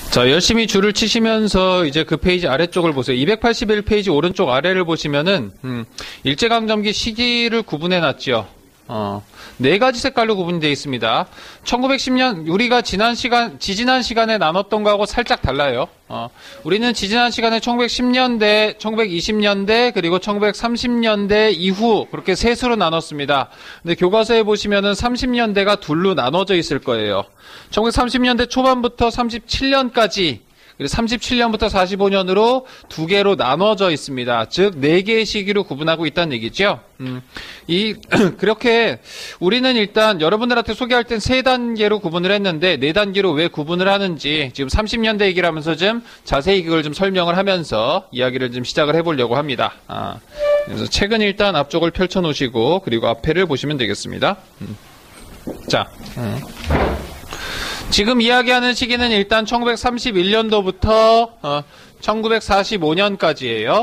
자, 열심히 줄을 치시면서 이제 그 페이지 아래쪽을 보세요. 281페이지 오른쪽 아래를 보시면은 일제강점기 시기를 구분해 놨죠. 네 가지 색깔로 구분되어 있습니다. 1910년 우리가 지지난 시간에 나눴던 거하고 살짝 달라요. 우리는 지지난 시간에 1910년대, 1920년대, 그리고 1930년대 이후 그렇게 셋으로 나눴습니다. 근데 교과서에 보시면은 30년대가 둘로 나눠져 있을 거예요. 1930년대 초반부터 37년까지, 그리고 37년부터 45년으로 두 개로 나눠져 있습니다. 즉, 네 개의 시기로 구분하고 있다는 얘기죠. 그렇게 우리는 일단 여러분들한테 소개할 땐 세 단계로 구분을 했는데, 네 단계로 왜 구분을 하는지 지금 30년대 얘기를 하면서 좀 자세히 그걸 좀 설명을 하면서 이야기를 좀 시작을 해보려고 합니다. 그래서 책은 일단 앞쪽을 펼쳐 놓으시고, 그리고 앞에를 보시면 되겠습니다. 자. 지금 이야기하는 시기는 일단 1931년도부터 1945년까지예요.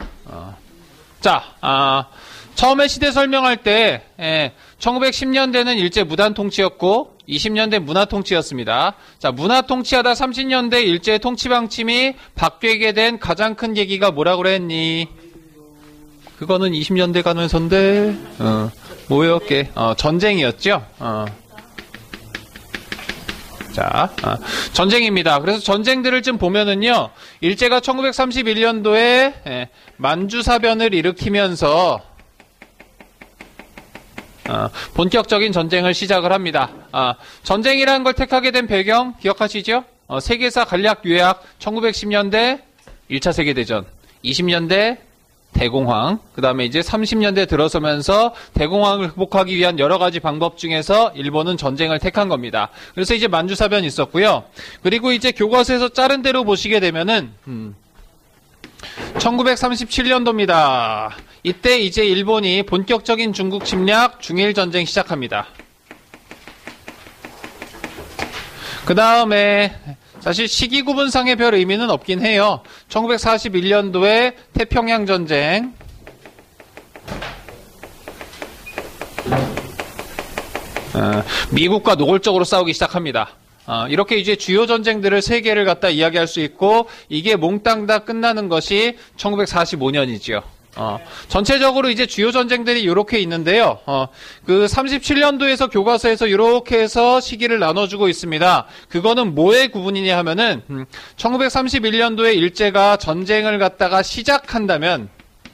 처음에 시대 설명할 때 1910년대는 일제 무단 통치였고 20년대 문화 통치였습니다. 자, 문화 통치하다 30년대 일제 통치 방침이 바뀌게 된 가장 큰 계기가 뭐라고 그랬니? 그거는 20년대 가면서인데 뭐였게? 전쟁이었죠. 전쟁입니다. 그래서 전쟁들을 좀 보면은요, 일제가 1931년도에 만주사변을 일으키면서 본격적인 전쟁을 시작을 합니다. 전쟁이라는 걸 택하게 된 배경 기억하시죠? 세계사 간략 요약 1910년대 1차 세계대전, 20년대 대공황, 그 다음에 이제 30년대 들어서면서 대공황을 극복하기 위한 여러 가지 방법 중에서 일본은 전쟁을 택한 겁니다. 그래서 이제 만주사변이 있었고요. 그리고 이제 교과서에서 자른 대로 보시게 되면은 1937년도입니다. 이때 이제 일본이 본격적인 중국 침략 중일전쟁 시작합니다. 그 다음에 사실 시기 구분상의 별 의미는 없긴 해요. 1941년도에 태평양 전쟁, 미국과 노골적으로 싸우기 시작합니다. 이렇게 이제 주요 전쟁들을 세 개를 갖다 이야기할 수 있고, 이게 몽땅 다 끝나는 것이 1945년이죠. 전체적으로 이제 주요 전쟁들이 이렇게 있는데요. 그 37년도에서 교과서에서 이렇게 해서 시기를 나눠주고 있습니다. 그거는 뭐의 구분이냐 하면은 1931년도에 일제가 전쟁을 갖다가 시작한다면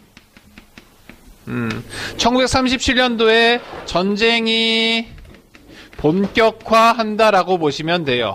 1937년도에 전쟁이 본격화한다라고 보시면 돼요.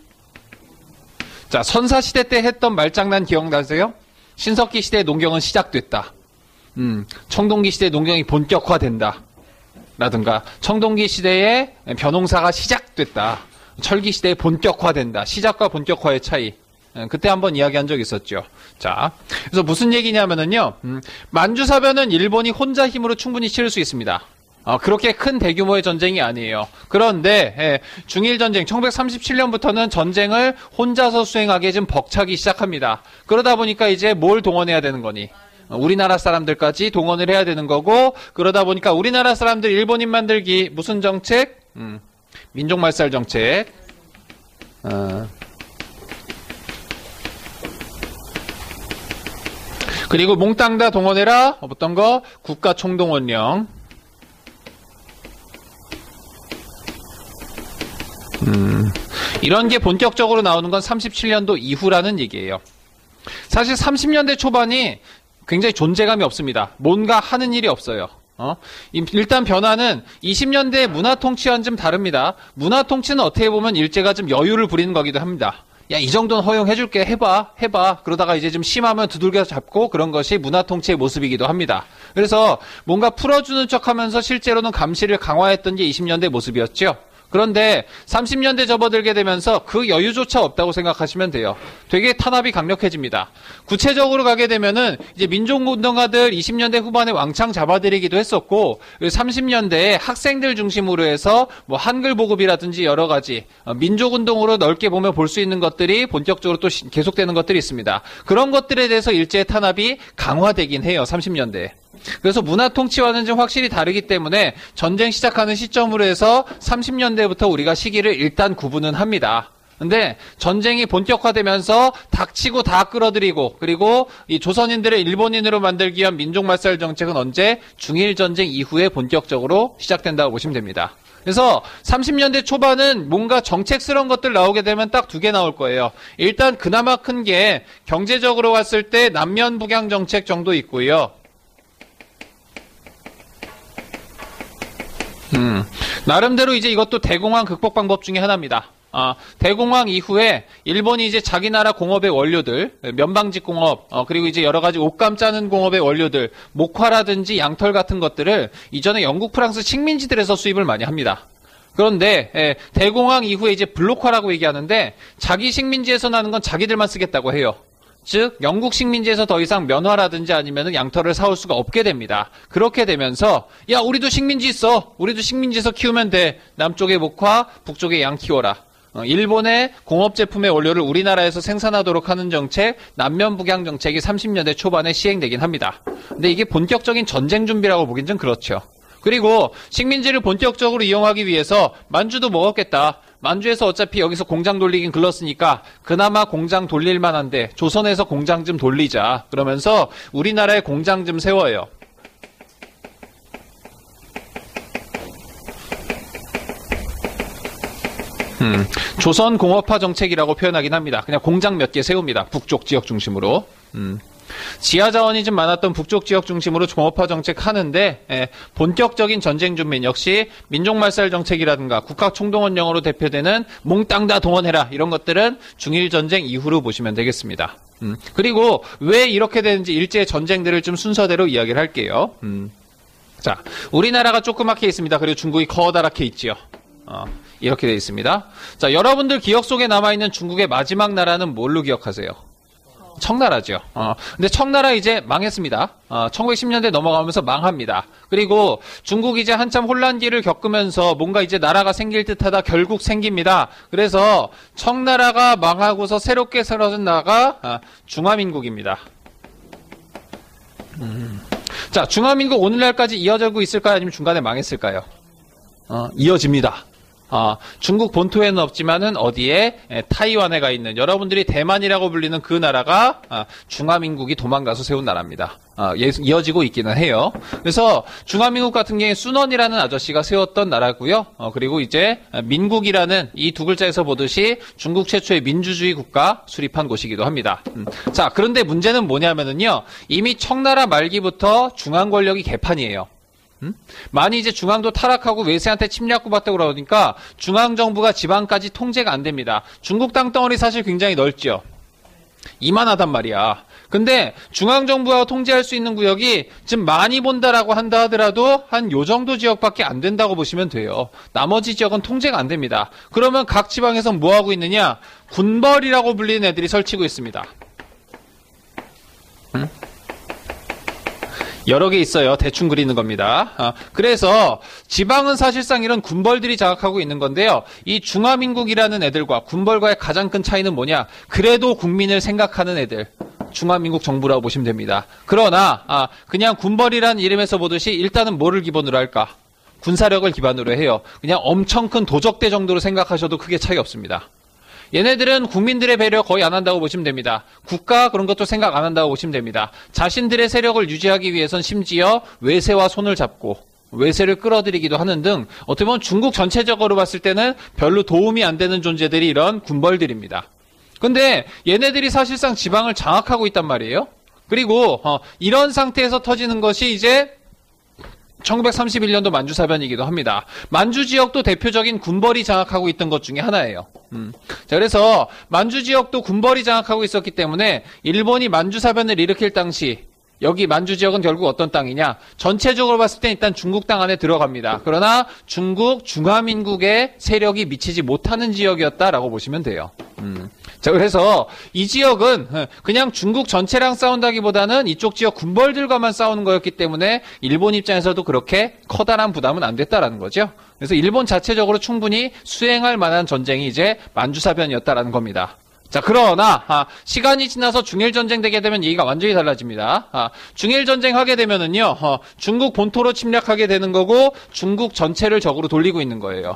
자, 선사시대 때 했던 말장난 기억나세요? 신석기 시대의 농경은 시작됐다. 청동기 시대의 농경이 본격화된다. 라든가, 청동기 시대의 벼농사가 시작됐다. 철기 시대에 본격화된다. 시작과 본격화의 차이. 그때 한번 이야기한 적 있었죠. 자, 그래서 무슨 얘기냐면은요, 만주사변은 일본이 혼자 힘으로 충분히 치를 수 있습니다. 그렇게 큰 대규모의 전쟁이 아니에요. 그런데 중일전쟁 1937년부터는 전쟁을 혼자서 수행하기 좀 벅차기 시작합니다. 그러다 보니까 이제 뭘 동원해야 되는 거니? 우리나라 사람들까지 동원을 해야 되는 거고, 그러다 보니까 우리나라 사람들 일본인 만들기 무슨 정책? 민족말살 정책. 그리고 몽땅 다 동원해라. 어떤 거? 국가총동원령. 이런 게 본격적으로 나오는 건 37년도 이후라는 얘기예요. 사실 30년대 초반이 굉장히 존재감이 없습니다. 뭔가 하는 일이 없어요. 일단 변화는 20년대 문화 통치와는 좀 다릅니다. 문화 통치는 어떻게 보면 일제가 좀 여유를 부리는 거기도 합니다. 야, 이 정도는 허용해줄게. 해봐. 그러다가 이제 좀 심하면 두들겨 잡고, 그런 것이 문화 통치의 모습이기도 합니다. 그래서 뭔가 풀어주는 척 하면서 실제로는 감시를 강화했던 게 20년대 모습이었죠. 그런데 30년대 접어들게 되면서 그 여유조차 없다고 생각하시면 돼요. 되게 탄압이 강력해집니다. 구체적으로 가게 되면은 이제 민족운동가들 20년대 후반에 왕창 잡아들이기도 했었고, 30년대에 학생들 중심으로 해서 뭐 한글 보급이라든지 여러 가지 민족운동으로 넓게 보면 볼 수 있는 것들이 본격적으로 또 계속되는 것들이 있습니다. 그런 것들에 대해서 일제의 탄압이 강화되긴 해요. 30년대에. 그래서 문화 통치와는 좀 확실히 다르기 때문에 전쟁 시작하는 시점으로 해서 30년대부터 우리가 시기를 일단 구분은 합니다. 근데 전쟁이 본격화되면서 닥치고 다 끌어들이고 그리고 이 조선인들을 일본인으로 만들기 위한 민족말살 정책은 언제? 중일전쟁 이후에 본격적으로 시작된다고 보시면 됩니다. 그래서 30년대 초반은 뭔가 정책스러운 것들 나오게 되면 딱 두 개 나올 거예요. 일단 그나마 큰 게 경제적으로 봤을 때 남면 북양 정책 정도 있고요. 나름대로 이제 이것도 대공황 극복 방법 중에 하나입니다. 대공황 이후에 일본이 이제 자기 나라 공업의 원료들, 면방직 공업, 그리고 이제 여러 가지 옷감 짜는 공업의 원료들, 목화라든지 양털 같은 것들을 이전에 영국, 프랑스 식민지들에서 수입을 많이 합니다. 그런데 대공황 이후에 이제 블록화라고 얘기하는데 자기 식민지에서 나는 건 자기들만 쓰겠다고 해요. 즉 영국 식민지에서 더 이상 면화라든지 아니면 양털을 사올 수가 없게 됩니다. 그렇게 되면서 야 우리도 식민지 있어. 우리도 식민지에서 키우면 돼. 남쪽의 목화, 북쪽의 양 키워라. 일본의 공업 제품의 원료를 우리나라에서 생산하도록 하는 정책, 남면 북양 정책이 30년대 초반에 시행되긴 합니다. 근데 이게 본격적인 전쟁 준비라고 보긴 좀 그렇죠. 그리고 식민지를 본격적으로 이용하기 위해서 만주도 먹었겠다. 만주에서 어차피 여기서 공장 돌리긴 글렀으니까 그나마 공장 돌릴 만한데 조선에서 공장 좀 돌리자. 그러면서 우리나라에 공장 좀 세워요. 조선 공업화 정책이라고 표현하긴 합니다. 그냥 공장 몇 개 세웁니다. 북쪽 지역 중심으로. 지하 자원이 좀 많았던 북쪽 지역 중심으로 공업화 정책 하는데 본격적인 전쟁 준비 역시 민족말살 정책이라든가 국가총동원령으로 대표되는 몽땅 다 동원해라 이런 것들은 중일 전쟁 이후로 보시면 되겠습니다. 그리고 왜 이렇게 되는지 일제 전쟁들을 좀 순서대로 이야기를 할게요. 자, 우리나라가 조그맣게 있습니다. 그리고 중국이 커다랗게 있지요. 이렇게 되어 있습니다. 자, 여러분들 기억 속에 남아있는 중국의 마지막 나라는 뭘로 기억하세요? 청나라죠. 근데 청나라 이제 망했습니다. 1910년대 넘어가면서 망합니다. 그리고 중국이 이제 한참 혼란기를 겪으면서 뭔가 이제 나라가 생길 듯하다 결국 생깁니다. 그래서 청나라가 망하고서 새롭게 세워진 나라가 중화민국입니다. 자, 중화민국 오늘날까지 이어지고 있을까요? 아니면 중간에 망했을까요? 이어집니다. 중국 본토에는 없지만은 어디에 타이완에 가 있는 여러분들이 대만이라고 불리는 그 나라가 중화민국이 도망가서 세운 나라입니다. 이어지고 있기는 해요. 그래서 중화민국 같은 경우에 순원이라는 아저씨가 세웠던 나라고요. 그리고 이제 민국이라는 이 두 글자에서 보듯이 중국 최초의 민주주의 국가 수립한 곳이기도 합니다. 자, 그런데 문제는 뭐냐면은요. 이미 청나라 말기부터 중앙 권력이 개판이에요. 많이 이제 중앙도 타락하고 외세한테 침략받다 그러니까 중앙정부가 지방까지 통제가 안 됩니다. 중국 땅덩어리 사실 굉장히 넓죠. 이만하단 말이야. 근데 중앙정부가 통제할 수 있는 구역이 좀 많이 본다라고 한다 하더라도 한 요 정도 지역밖에 안 된다고 보시면 돼요. 나머지 지역은 통제가 안 됩니다. 그러면 각 지방에서 뭐 하고 있느냐? 군벌이라고 불리는 애들이 설치고 있습니다. 여러 개 있어요. 대충 그리는 겁니다. 그래서 지방은 사실상 이런 군벌들이 장악하고 있는 건데요. 이 중화민국이라는 애들과 군벌과의 가장 큰 차이는 뭐냐? 그래도 국민을 생각하는 애들. 중화민국 정부라고 보시면 됩니다. 그러나 그냥 군벌이라는 이름에서 보듯이 일단은 뭐를 기본으로 할까? 군사력을 기반으로 해요. 그냥 엄청 큰 도적대 정도로 생각하셔도 크게 차이 없습니다. 얘네들은 국민들의 배려 거의 안 한다고 보시면 됩니다. 국가 그런 것도 생각 안 한다고 보시면 됩니다. 자신들의 세력을 유지하기 위해선 심지어 외세와 손을 잡고 외세를 끌어들이기도 하는 등 어떻게 보면 중국 전체적으로 봤을 때는 별로 도움이 안 되는 존재들이 이런 군벌들입니다. 근데 얘네들이 사실상 지방을 장악하고 있단 말이에요. 그리고 이런 상태에서 터지는 것이 이제 1931년도 만주사변이기도 합니다. 만주 지역도 대표적인 군벌이 장악하고 있던 것 중에 하나예요. 자, 그래서 만주 지역도 군벌이 장악하고 있었기 때문에 일본이 만주사변을 일으킬 당시 여기 만주 지역은 결국 어떤 땅이냐? 전체적으로 봤을 때 일단 중국 땅 안에 들어갑니다. 그러나 중국 중화민국의 세력이 미치지 못하는 지역이었다라고 보시면 돼요. 자, 그래서 이 지역은 그냥 중국 전체랑 싸운다기보다는 이쪽 지역 군벌들과만 싸우는 거였기 때문에 일본 입장에서도 그렇게 커다란 부담은 안 됐다라는 거죠. 그래서 일본 자체적으로 충분히 수행할 만한 전쟁이 이제 만주사변이었다라는 겁니다. 자, 그러나 시간이 지나서 중일전쟁 되게 되면 얘기가 완전히 달라집니다. 중일전쟁 하게 되면은요, 중국 본토로 침략하게 되는 거고 중국 전체를 적으로 돌리고 있는 거예요.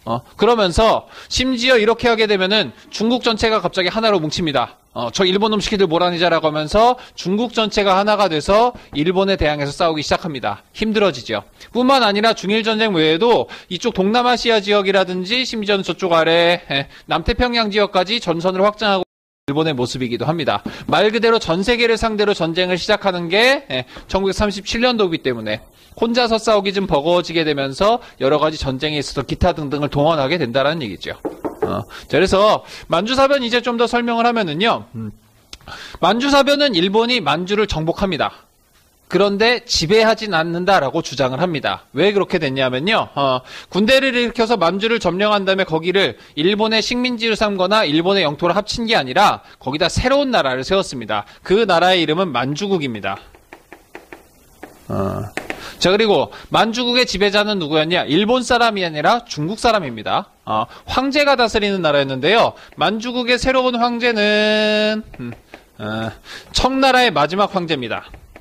그러면서 심지어 이렇게 하게 되면은 중국 전체가 갑자기 하나로 뭉칩니다. 저 일본 놈 새끼들 뭐라니자라고 하면서 중국 전체가 하나가 돼서 일본에 대항해서 싸우기 시작합니다. 힘들어지죠. 뿐만 아니라 중일전쟁 외에도 이쪽 동남아시아 지역이라든지 심지어는 저쪽 아래 남태평양 지역까지 전선을 확장하고 일본의 모습이기도 합니다. 말 그대로 전 세계를 상대로 전쟁을 시작하는 게 1937년도이기 때문에 혼자서 싸우기 좀 버거워지게 되면서 여러 가지 전쟁에 있어서 기타 등등을 동원하게 된다는 얘기죠. 자, 그래서 만주사변 이제 좀 더 설명을 하면은요. 만주사변은 일본이 만주를 정복합니다. 그런데 지배하진 않는다라고 주장을 합니다. 왜 그렇게 됐냐면요. 군대를 일으켜서 만주를 점령한 다음에 거기를 일본의 식민지를 삼거나 일본의 영토를 합친 게 아니라 거기다 새로운 나라를 세웠습니다. 그 나라의 이름은 만주국입니다. 자, 그리고 만주국의 지배자는 누구였냐? 일본 사람이 아니라 중국 사람입니다. 황제가 다스리는 나라였는데요. 만주국의 새로운 황제는 청나라의 마지막 황제입니다.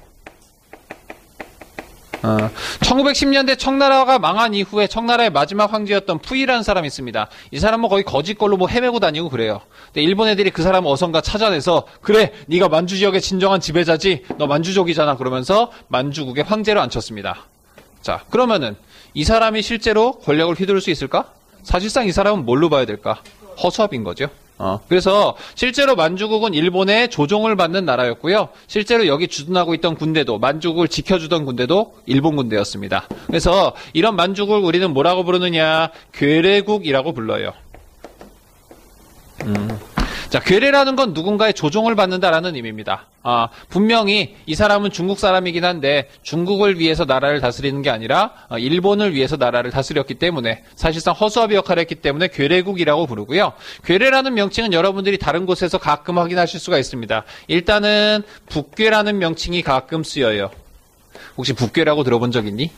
1910년대 청나라가 망한 이후에 청나라의 마지막 황제였던 푸이라는 사람이 있습니다. 이 사람은 거의 거짓걸로 뭐 헤매고 다니고 그래요. 근데 일본 애들이 그 사람 어선가 찾아내서 그래 네가 만주 지역의 진정한 지배자지 너 만주족이잖아 그러면서 만주국의 황제로 앉혔습니다. 자, 그러면은 이 사람이 실제로 권력을 휘두를 수 있을까? 사실상 이 사람은 뭘로 봐야 될까? 허수아비인 거죠. 그래서 실제로 만주국은 일본의 조종을 받는 나라였고요. 실제로 여기 주둔하고 있던 군대도 만주국을 지켜주던 군대도 일본 군대였습니다. 그래서 이런 만주국을 우리는 뭐라고 부르느냐? 괴뢰국이라고 불러요. 자, 괴뢰라는 건 누군가의 조종을 받는다라는 의미입니다. 분명히 이 사람은 중국 사람이긴 한데 중국을 위해서 나라를 다스리는 게 아니라 일본을 위해서 나라를 다스렸기 때문에 사실상 허수아비 역할을 했기 때문에 괴뢰국이라고 부르고요. 괴뢰라는 명칭은 여러분들이 다른 곳에서 가끔 확인하실 수가 있습니다. 일단은 북괴라는 명칭이 가끔 쓰여요. 혹시 북괴라고 들어본 적 있니?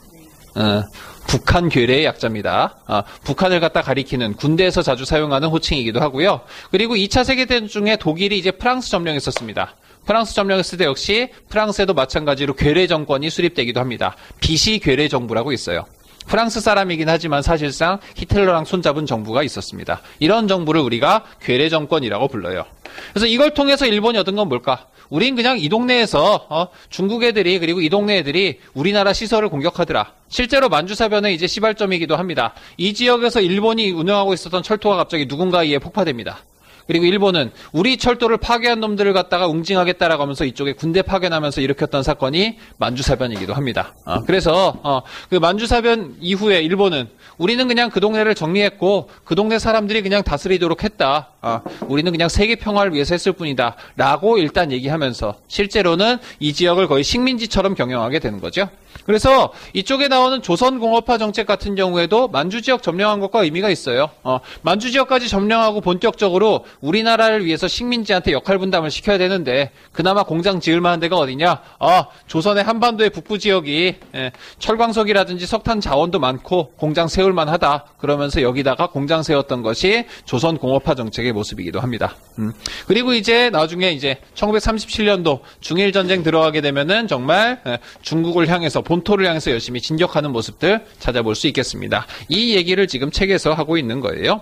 북한 괴뢰의 약자입니다. 북한을 갖다 가리키는 군대에서 자주 사용하는 호칭이기도 하고요. 그리고 2차 세계대전 중에 독일이 이제 프랑스 점령했었습니다. 프랑스 점령했을 때 역시 프랑스에도 마찬가지로 괴뢰 정권이 수립되기도 합니다. 비시 괴뢰 정부라고 있어요. 프랑스 사람이긴 하지만 사실상 히틀러랑 손잡은 정부가 있었습니다. 이런 정부를 우리가 괴뢰 정권이라고 불러요. 그래서 이걸 통해서 일본이 얻은 건 뭘까? 우린 그냥 이 동네에서 중국 애들이 그리고 이 동네 애들이 우리나라 시설을 공격하더라. 실제로 만주사변의 이제 시발점이기도 합니다. 이 지역에서 일본이 운영하고 있었던 철도가 갑자기 누군가에 의해 폭파됩니다. 그리고 일본은 우리 철도를 파괴한 놈들을 갖다가 응징하겠다라고 하면서 이쪽에 군대 파견하면서 일으켰던 사건이 만주사변이기도 합니다. 그래서 그 만주사변 이후에 일본은 우리는 그냥 그 동네를 정리했고 그 동네 사람들이 그냥 다스리도록 했다. 우리는 그냥 세계 평화를 위해서 했을 뿐이다. 라고 일단 얘기하면서 실제로는 이 지역을 거의 식민지처럼 경영하게 되는 거죠. 그래서 이쪽에 나오는 조선공업화 정책 같은 경우에도 만주 지역 점령한 것과 의미가 있어요. 만주 지역까지 점령하고 본격적으로 우리나라를 위해서 식민지한테 역할 분담을 시켜야 되는데 그나마 공장 지을 만한 데가 어디냐? 조선의 한반도의 북부 지역이 철광석이라든지 석탄 자원도 많고 공장 세울 만하다. 그러면서 여기다가 공장 세웠던 것이 조선공업화 정책의 모습이기도 합니다. 그리고 이제 나중에 이제 1937년도 중일전쟁 들어가게 되면은 정말 중국을 향해서 본토를 향해서 열심히 진격하는 모습들 찾아볼 수 있겠습니다. 이 얘기를 지금 책에서 하고 있는 거예요.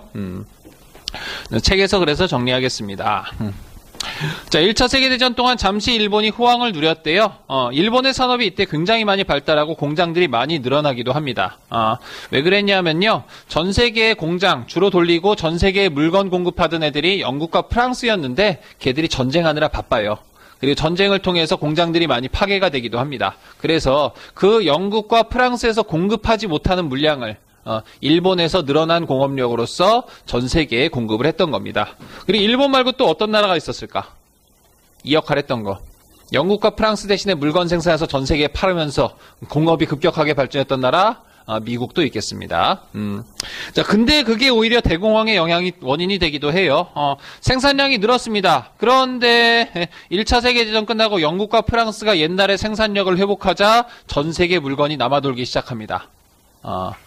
책에서 그래서 정리하겠습니다. 자, 1차 세계대전 동안 잠시 일본이 호황을 누렸대요. 일본의 산업이 이때 굉장히 많이 발달하고 공장들이 많이 늘어나기도 합니다. 왜 그랬냐면요. 전 세계의 공장 주로 돌리고 전 세계에 물건 공급하던 애들이 영국과 프랑스였는데 걔들이 전쟁하느라 바빠요. 그리고 전쟁을 통해서 공장들이 많이 파괴가 되기도 합니다. 그래서 그 영국과 프랑스에서 공급하지 못하는 물량을 일본에서 늘어난 공업력으로서 전 세계에 공급을 했던 겁니다. 그리고 일본 말고 또 어떤 나라가 있었을까? 이 역할을 했던 거. 영국과 프랑스 대신에 물건 생산해서 전 세계에 팔으면서 공업이 급격하게 발전했던 나라? 미국도 있겠습니다. 자, 근데 그게 오히려 대공황의 원인이 되기도 해요. 생산량이 늘었습니다. 그런데 1차 세계대전 끝나고 영국과 프랑스가 옛날의 생산력을 회복하자 전 세계 물건이 남아돌기 시작합니다.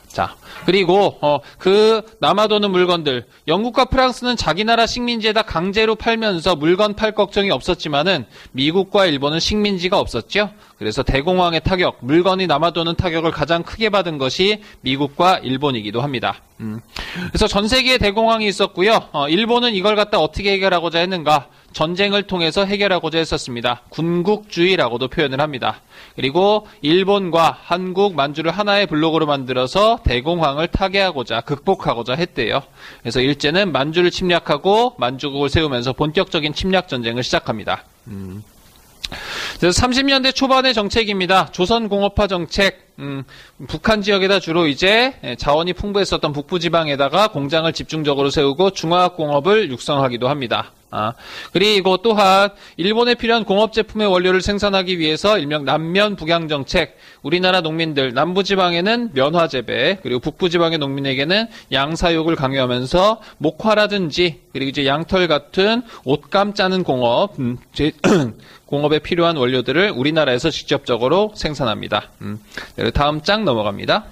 자, 그리고 그 남아도는 물건들, 영국과 프랑스는 자기 나라 식민지에다 강제로 팔면서 물건 팔 걱정이 없었지만은 미국과 일본은 식민지가 없었죠. 그래서 대공황의 타격, 물건이 남아도는 타격을 가장 크게 받은 것이 미국과 일본이기도 합니다. 그래서 전 세계에 대공황이 있었고요. 일본은 이걸 갖다 어떻게 해결하고자 했는가? 전쟁을 통해서 해결하고자 했었습니다. 군국주의라고도 표현을 합니다. 그리고 일본과 한국, 만주를 하나의 블록으로 만들어서 대공황을 타개하고자, 극복하고자 했대요. 그래서 일제는 만주를 침략하고 만주국을 세우면서 본격적인 침략 전쟁을 시작합니다. 그래서 30년대 초반의 정책입니다. 조선공업화 정책. 북한 지역에다 주로 이제 자원이 풍부했었던 북부지방에다가 공장을 집중적으로 세우고 중화학공업을 육성하기도 합니다. 그리고 또한 일본에 필요한 공업 제품의 원료를 생산하기 위해서 일명 남면 북양 정책. 우리나라 농민들 남부지방에는 면화 재배, 그리고 북부지방의 농민에게는 양사육을 강요하면서 목화라든지 그리고 이제 양털 같은 옷감 짜는 공업, 공업에 필요한 원료들을 우리나라에서 직접적으로 생산합니다. 다음 장 넘어갑니다.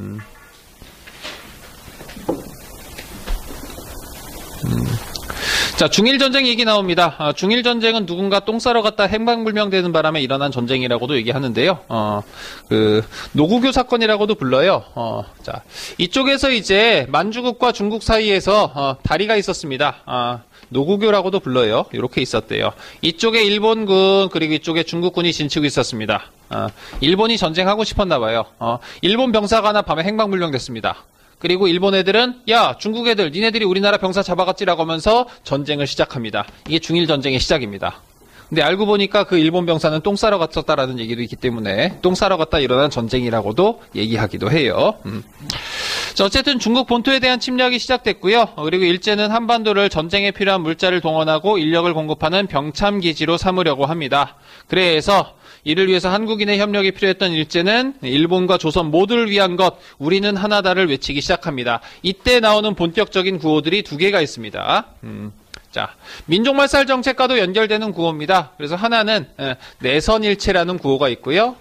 자, 중일전쟁 얘기 나옵니다. 중일전쟁은 누군가 똥 싸러 갔다 행방불명되는 바람에 일어난 전쟁이라고도 얘기하는데요. 노구교 사건이라고도 불러요. 자, 이쪽에서 이제 만주국과 중국 사이에서 다리가 있었습니다. 노구교라고도 불러요. 이렇게 있었대요. 이쪽에 일본군 그리고 이쪽에 중국군이 진치고 있었습니다. 일본이 전쟁하고 싶었나 봐요. 일본 병사가 하나 밤에 행방불명됐습니다. 그리고 일본 애들은 야 중국 애들 니네들이 우리나라 병사 잡아갔지라고 하면서 전쟁을 시작합니다. 이게 중일전쟁의 시작입니다. 근데 알고 보니까 그 일본 병사는 똥 싸러 갔었다라는 얘기도 있기 때문에 똥 싸러 갔다 일어난 전쟁이라고도 얘기하기도 해요. 자, 어쨌든 중국 본토에 대한 침략이 시작됐고요. 그리고 일제는 한반도를 전쟁에 필요한 물자를 동원하고 인력을 공급하는 병참기지로 삼으려고 합니다. 그래서 이를 위해서 한국인의 협력이 필요했던 일제는 일본과 조선 모두를 위한 것, 우리는 하나다를 외치기 시작합니다. 이때 나오는 본격적인 구호들이 두 개가 있습니다. 자, 민족말살 정책과도 연결되는 구호입니다. 그래서 하나는 내선일체라는 구호가 있고요.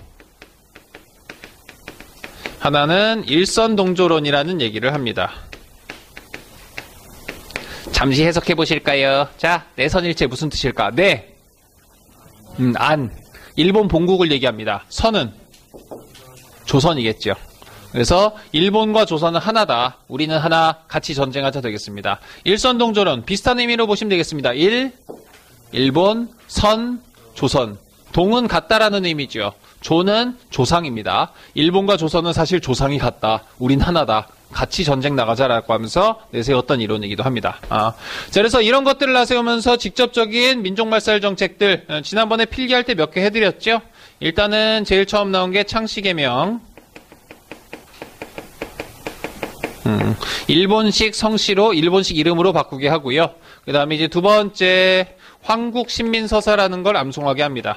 하나는 일선동조론이라는 얘기를 합니다. 잠시 해석해 보실까요? 자, 내선일체 무슨 뜻일까? 네. 안. 일본 본국을 얘기합니다. 선은 조선이겠죠. 그래서 일본과 조선은 하나다. 우리는 하나, 같이 전쟁하자 되겠습니다. 일선동조론 비슷한 의미로 보시면 되겠습니다. 일본, 선, 조선. 동은 같다라는 의미죠. 조는 조상입니다. 일본과 조선은 사실 조상이 같다. 우린 하나다. 같이 전쟁 나가자라고 하면서 내세웠던 이론이기도 합니다. 자, 그래서 이런 것들을 나세우면서 직접적인 민족말살 정책들, 지난번에 필기할 때 몇 개 해드렸죠? 일단은 제일 처음 나온 게 창씨개명. 일본식 성씨로 일본식 이름으로 바꾸게 하고요. 그 다음에 이제 두 번째, 황국신민서사라는 걸 암송하게 합니다.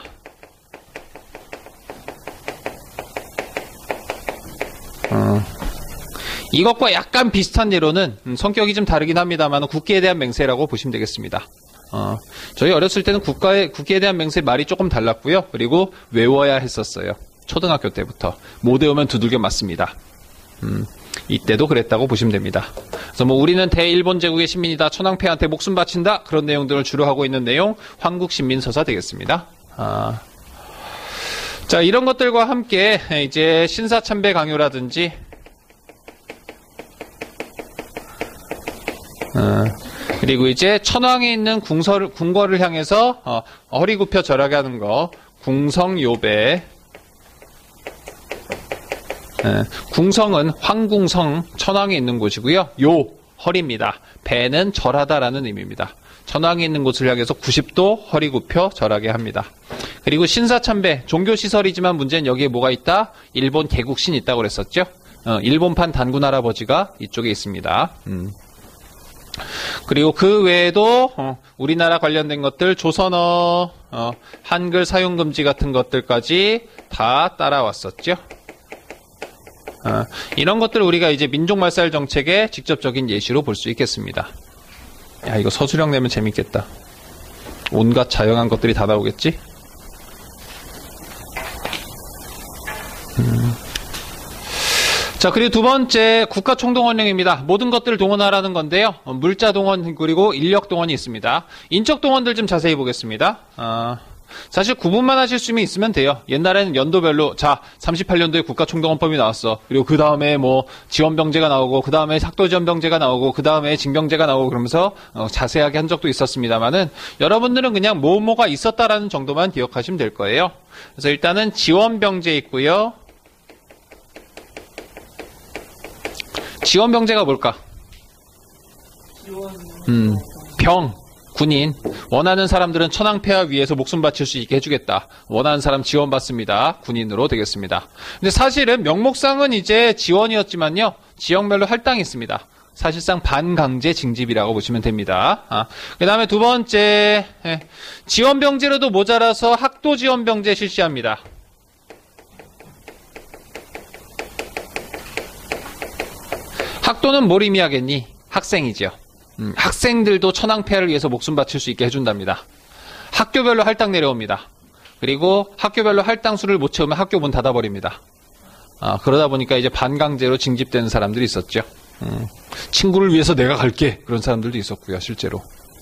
이것과 약간 비슷한 예로는 성격이 좀 다르긴 합니다만 국기에 대한 맹세라고 보시면 되겠습니다. 저희 어렸을 때는 국기에 대한 맹세 말이 조금 달랐고요. 그리고 외워야 했었어요. 초등학교 때부터. 못 외우면 두들겨 맞습니다. 이때도 그랬다고 보시면 됩니다. 그래서 뭐 우리는 대일본 제국의 시민이다. 천황폐한테 목숨 바친다. 그런 내용들을 주로 하고 있는 내용 황국신민서사 되겠습니다. 자, 이런 것들과 함께 이제 신사참배 강요라든지 그리고 이제 천황에 있는 궁궐을 향해서 허리 굽혀 절하게 하는 거, 궁성요배. 궁성은 황궁성, 천황에 있는 곳이고요. 요, 허리입니다. 배는 절하다라는 의미입니다. 천황에 있는 곳을 향해서 90도 허리 굽혀 절하게 합니다. 그리고 신사참배, 종교시설이지만 문제는 여기에 뭐가 있다? 일본 개국신이 있다고 그랬었죠? 일본판 단군 할아버지가 이쪽에 있습니다. 그리고 그 외에도 우리나라 관련된 것들, 조선어, 한글 사용 금지 같은 것들까지 다 따라왔었죠. 이런 것들을 우리가 이제 민족말살 정책의 직접적인 예시로 볼 수 있겠습니다. 야, 이거 서술형 내면 재밌겠다. 온갖 자영한 것들이 다 나오겠지? 자, 그리고 두 번째 국가총동원령입니다. 모든 것들을 동원하라는 건데요. 물자 동원 그리고 인력 동원이 있습니다. 인적 동원들 좀 자세히 보겠습니다. 사실 구분만 하실 수 있으면 돼요. 옛날에는 연도별로 38년도에 국가총동원법이 나왔어. 그리고 그 다음에 뭐 지원병제가 나오고 그 다음에 학도지원병제가 나오고 그 다음에 징병제가 나오고 그러면서 자세하게 한 적도 있었습니다만은 여러분들은 그냥 뭐뭐가 있었다라는 정도만 기억하시면 될 거예요. 그래서 일단은 지원병제 있고요. 지원병제가 뭘까? 병, 군인. 원하는 사람들은 천황폐하 위해서 목숨 바칠 수 있게 해주겠다. 원하는 사람 지원받습니다. 군인으로 되겠습니다. 근데 사실은 명목상은 이제 지원이었지만요. 지역별로 할당이 있습니다. 사실상 반강제 징집이라고 보시면 됩니다. 그 다음에 두 번째, 지원병제로도 모자라서 학도지원병제 실시합니다. 학도는 뭘 의미하겠니? 학생이죠. 학생들도 천황폐하를 위해서 목숨 바칠 수 있게 해준답니다. 학교별로 할당 내려옵니다. 그리고 학교별로 할당수를 못 채우면 학교 문 닫아버립니다. 그러다 보니까 이제 반강제로 징집되는 사람들이 있었죠. 친구를 위해서 내가 갈게. 그런 사람들도 있었고요, 실제로.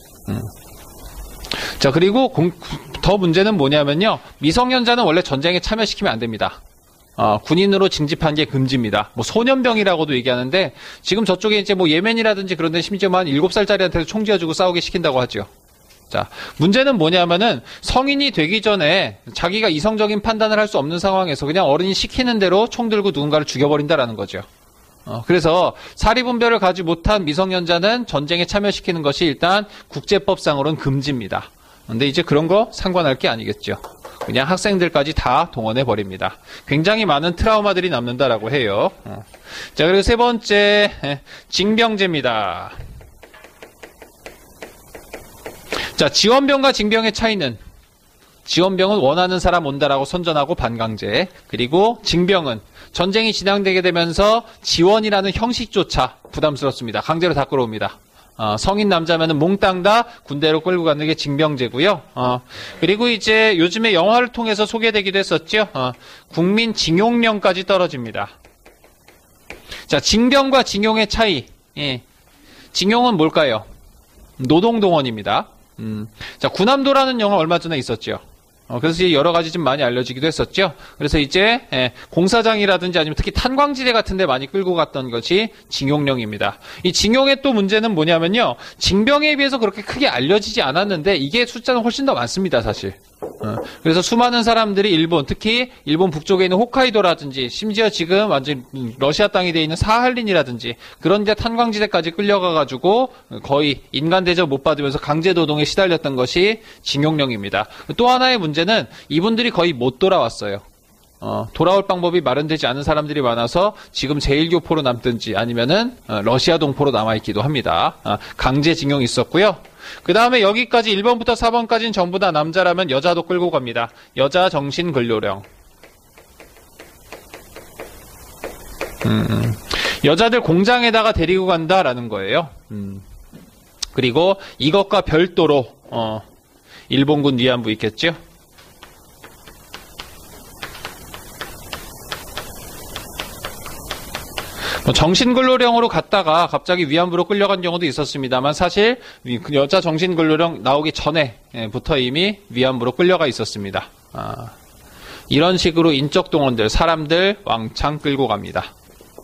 자, 그리고 더 문제는 뭐냐면요. 미성년자는 원래 전쟁에 참여시키면 안 됩니다. 군인으로 징집한 게 금지입니다. 뭐 소년병이라고도 얘기하는데 지금 저쪽에 이제 뭐 예멘이라든지 그런 데 심지어 한 7살짜리한테도 총 쥐어주고 싸우게 시킨다고 하죠. 자, 문제는 뭐냐면은 성인이 되기 전에 자기가 이성적인 판단을 할 수 없는 상황에서 그냥 어른이 시키는 대로 총 들고 누군가를 죽여버린다라는 거죠. 그래서 사리분별을 가지 못한 미성년자는 전쟁에 참여시키는 것이 일단 국제법상으로는 금지입니다. 근데 이제 그런 거 상관할 게 아니겠죠. 그냥 학생들까지 다 동원해 버립니다. 굉장히 많은 트라우마들이 남는다라고 해요. 자, 그리고 세 번째 징병제입니다. 자, 지원병과 징병의 차이는 지원병은 원하는 사람 온다라고 선전하고 반강제, 그리고 징병은 전쟁이 진행되게 되면서 지원이라는 형식조차 부담스럽습니다. 강제로 다 끌어옵니다. 성인 남자면은 몽땅 다 군대로 끌고 가는 게 징병제고요. 그리고 이제 요즘에 영화를 통해서 소개되기도 했었죠. 국민 징용령까지 떨어집니다. 자, 징병과 징용의 차이. 예. 징용은 뭘까요? 노동동원입니다. 자, 군함도라는 영화 얼마 전에 있었죠. 그래서 여러 가지 좀 많이 알려지기도 했었죠. 그래서 이제 공사장이라든지 아니면 특히 탄광지대 같은 데 많이 끌고 갔던 것이 징용령입니다. 이 징용의 또 문제는 뭐냐면요. 징병에 비해서 그렇게 크게 알려지지 않았는데 이게 숫자는 훨씬 더 많습니다, 사실. 그래서 수많은 사람들이 일본, 특히 일본 북쪽에 있는 홋카이도라든지 심지어 지금 완전 러시아 땅이 되어 있는 사할린이라든지 그런 데 탄광지대까지 끌려가가지고 거의 인간 대접 못 받으면서 강제노동에 시달렸던 것이 징용령입니다. 또 하나의 문제는 이분들이 거의 못 돌아왔어요. 돌아올 방법이 마련되지 않은 사람들이 많아서 지금 제1교포로 남든지 아니면은 러시아 동포로 남아있기도 합니다. 강제징용이 있었고요. 그 다음에 여기까지 1번부터 4번까지는 전부 다 남자라면 여자도 끌고 갑니다. 여자 정신근로령. 여자들 공장에다가 데리고 간다라는 거예요. 그리고 이것과 별도로 일본군 위안부 있겠죠? 정신근로령으로 갔다가 갑자기 위안부로 끌려간 경우도 있었습니다만 사실 여자 정신근로령 나오기 전에부터 이미 위안부로 끌려가 있었습니다. 이런 식으로 인적 동원들, 사람들 왕창 끌고 갑니다.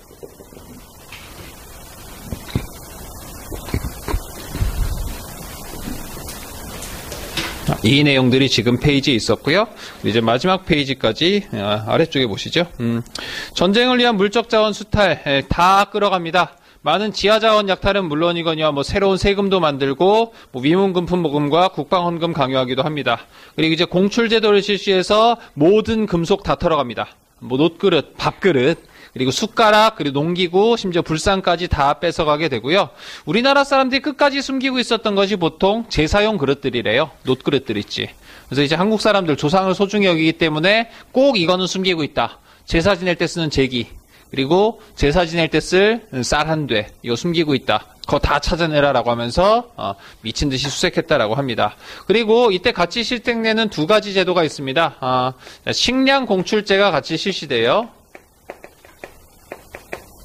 이 내용들이 지금 페이지에 있었고요. 이제 마지막 페이지까지 아래쪽에 보시죠. 전쟁을 위한 물적 자원 수탈 다 끌어갑니다. 많은 지하 자원 약탈은 물론이거니와 새로운 세금도 만들고 위문금품 모금과 국방헌금 강요하기도 합니다. 그리고 이제 공출 제도를 실시해서 모든 금속 다 털어갑니다. 놋그릇, 밥그릇, 그리고 숟가락, 그리고 농기구, 심지어 불상까지 다 뺏어가게 되고요. 우리나라 사람들이 끝까지 숨기고 있었던 것이 보통 제사용 그릇들이래요. 놋그릇들 있지. 그래서 이제 한국 사람들 조상을 소중히 여기기 때문에 꼭 이거는 숨기고 있다. 제사 지낼 때 쓰는 제기, 그리고 제사 지낼 때 쓸 쌀 한 돼, 이거 숨기고 있다. 그거 다 찾아내라라고 하면서 미친 듯이 수색했다라고 합니다. 그리고 이때 같이 실행되는 두 가지 제도가 있습니다. 식량 공출제가 같이 실시돼요.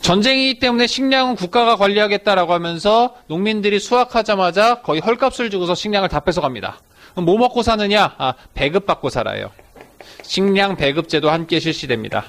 전쟁이기 때문에 식량은 국가가 관리하겠다라고 하면서 농민들이 수확하자마자 거의 헐값을 주고서 식량을 다 뺏어갑니다. 그럼 뭐 먹고 사느냐? 배급받고 살아요. 식량 배급제도 함께 실시됩니다.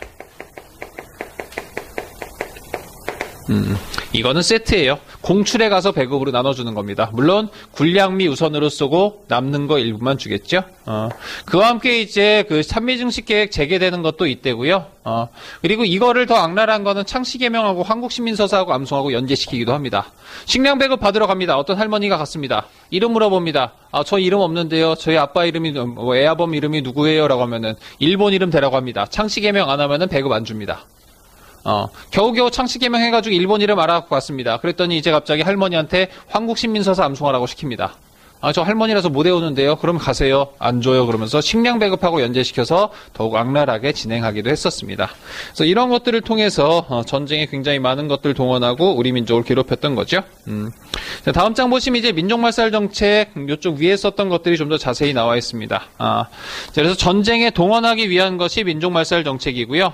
이거는 세트예요. 공출에 가서 배급으로 나눠주는 겁니다. 물론 군량미 우선으로 쏘고 남는 거 일부만 주겠죠. 그와 함께 이제 그 산미증식계획 재개되는 것도 있대고요. 그리고 이거를 더 악랄한 거는 창씨개명하고 한국시민서사하고 암송하고 연계시키기도 합니다. 식량 배급 받으러 갑니다. 어떤 할머니가 갔습니다. 이름 물어봅니다. 저 이름 없는데요. 저희 아빠 이름이 애아범 이름이 누구예요? 라고 하면은 일본 이름 대라고 합니다. 창씨개명 안 하면은 배급 안 줍니다. 겨우겨우 창씨개명 해가지고 일본 이름 알아갖고 갔습니다. 그랬더니 이제 갑자기 할머니한테 한국신민서사 암송하라고 시킵니다. 저 할머니라서 못 외우는데요. 그럼 가세요. 안 줘요. 그러면서 식량 배급하고 연계시켜서 더욱 악랄하게 진행하기도 했었습니다. 그래서 이런 것들을 통해서 전쟁에 굉장히 많은 것들을 동원하고 우리 민족을 괴롭혔던 거죠. 다음 장 보시면 이제 민족말살 정책 이쪽 위에 썼던 것들이 좀 더 자세히 나와 있습니다. 그래서 전쟁에 동원하기 위한 것이 민족말살 정책이고요.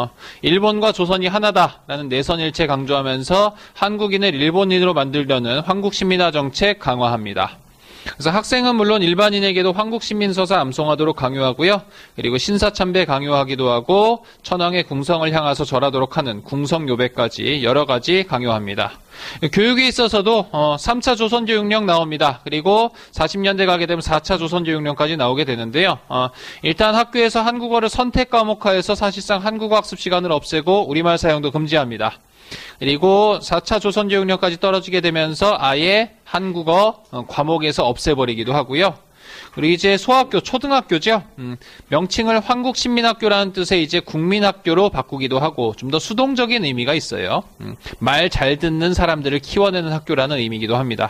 일본과 조선이 하나다라는 내선일체 강조하면서 한국인을 일본인으로 만들려는 황국신민화 정책 강화합니다. 그래서 학생은 물론 일반인에게도 한국신민서사 암송하도록 강요하고요. 그리고 신사참배 강요하기도 하고 천황의 궁성을 향해서 절하도록 하는 궁성요배까지 여러 가지 강요합니다. 교육에 있어서도 3차 조선교육령 나옵니다. 그리고 40년대 가게 되면 4차 조선교육령까지 나오게 되는데요. 일단 학교에서 한국어를 선택 과목화해서 사실상 한국어 학습 시간을 없애고 우리말 사용도 금지합니다. 그리고 4차 조선교육령까지 떨어지게 되면서 아예 한국어 과목에서 없애버리기도 하고요. 그리고 이제 소학교, 초등학교죠. 명칭을 한국신민학교라는 뜻의 이제 국민학교로 바꾸기도 하고 좀 더 수동적인 의미가 있어요. 말 잘 듣는 사람들을 키워내는 학교라는 의미이기도 합니다.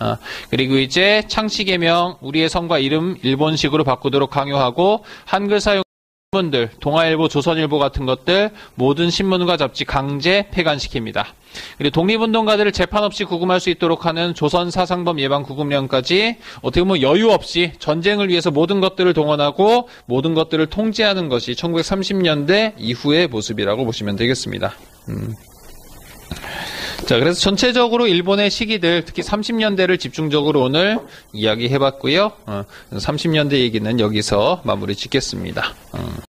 그리고 이제 창씨개명, 우리의 성과 이름 일본식으로 바꾸도록 강요하고 한글 사용 신문들, 동아일보, 조선일보 같은 것들 모든 신문과 잡지 강제 폐간시킵니다. 그리고 독립운동가들을 재판 없이 구금할 수 있도록 하는 조선사상범 예방 구금령까지 어떻게 보면 여유 없이 전쟁을 위해서 모든 것들을 동원하고 모든 것들을 통제하는 것이 1930년대 이후의 모습이라고 보시면 되겠습니다. 자, 그래서 전체적으로 일본의 시기들, 특히 30년대를 집중적으로 오늘 이야기해봤고요. 30년대 얘기는 여기서 마무리 짓겠습니다.